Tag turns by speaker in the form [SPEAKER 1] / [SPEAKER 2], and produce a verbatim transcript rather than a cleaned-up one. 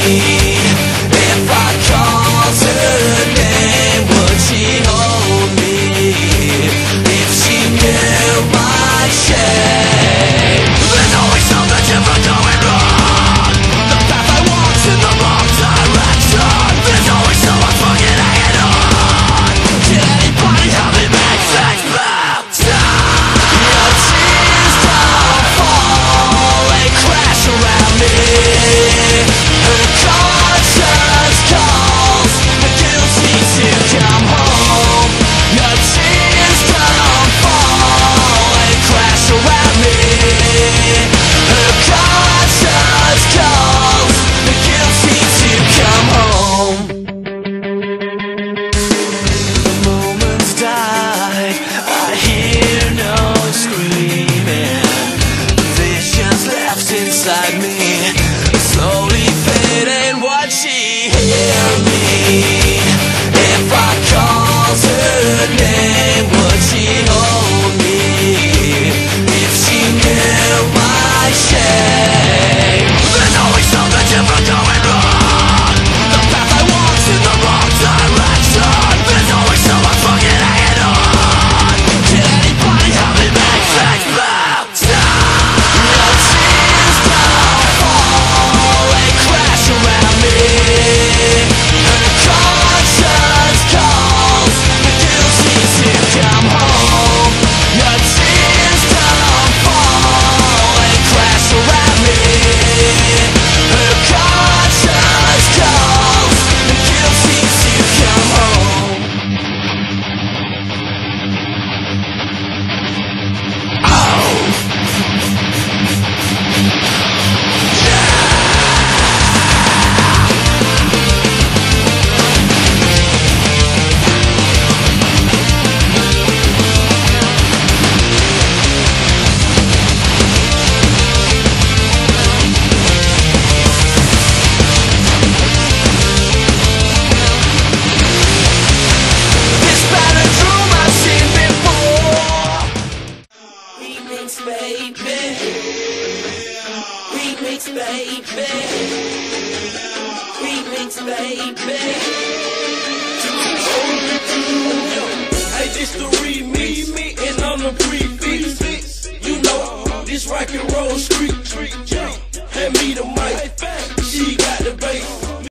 [SPEAKER 1] If I called her name, would she hold me? If she knew my shame. There's always something different going wrong. The path I walk's in the wrong direction. There's always someone fucking hanging on. Can anybody help me make things better? Your tears don't fall, they crash around me. Her conscience calls, the guilt seems to come home. Your tears don't fall, they crash around me. Her conscience calls, the guilt seems to come home. The moments die, I hear no screaming. Visions left inside me, slowly fading. Would she hear me? If I called her name, would she hold me? If she knew my shame. There's always something different going wrong. The path I walk's in the wrong direction. There's always someone fucking hanging on. Can anybody help me make things better? Your tears don't fall, they crash around me. Her conscience calls, the guilt seems to come home. Your tears don't fall, they crash around me. Her conscience calls, the guilt seems to come home. This battered room I've seen before. Remix, baby. Remix, baby. Remix, baby.
[SPEAKER 2] Hey, this the remix, and I'm the prefix. You know, this rock and roll street. Hand me the mic.